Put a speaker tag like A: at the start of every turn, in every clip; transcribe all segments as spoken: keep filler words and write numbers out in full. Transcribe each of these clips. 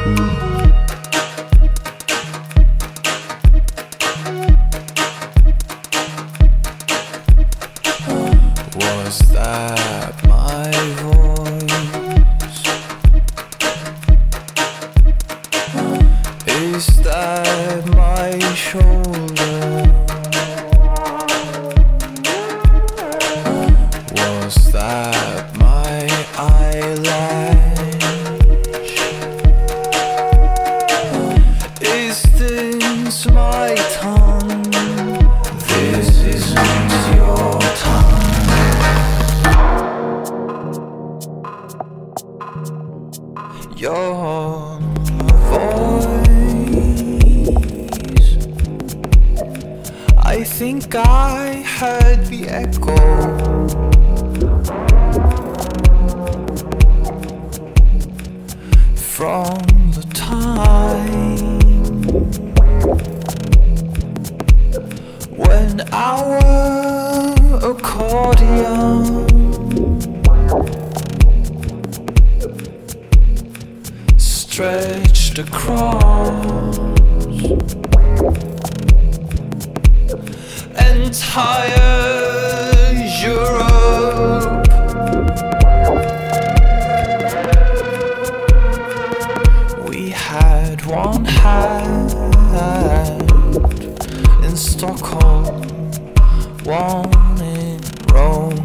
A: Was that my voice? Is that my shoulder? Was that my eyelash? Is this my tongue? This isn't your tongue. Your voice, I think I heard the echo from the time when our accordion stretched across entire Europe. We had one hand in Stockholm, one in Rome.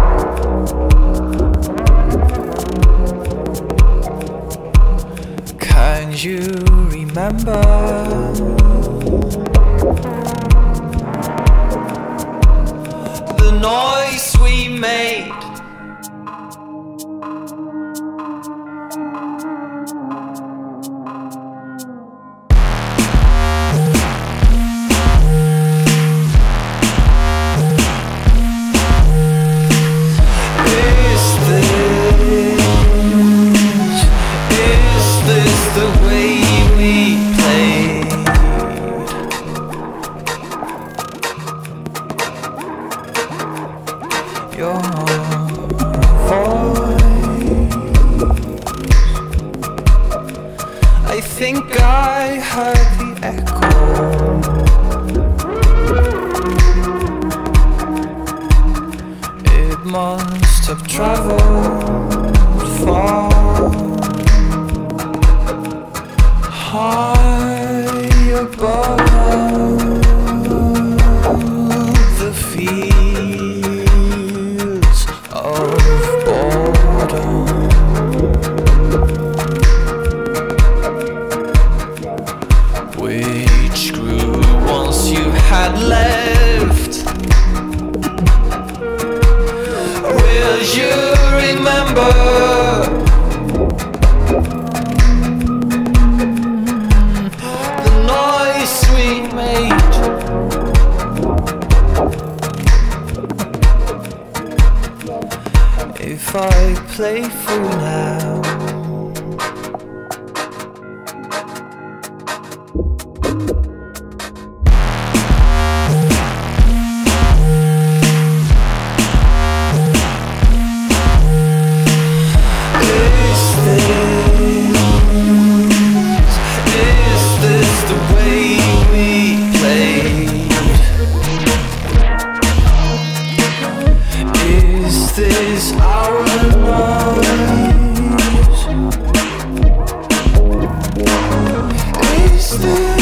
A: Can you remember the noise we made? Is this, is this the way we played? Your voice, I think I heard the echo It must have traveled far, high above the fields of boredom. Which grew once you had left. Will you remember the noise we made? If I play for now, is this our lives? Is this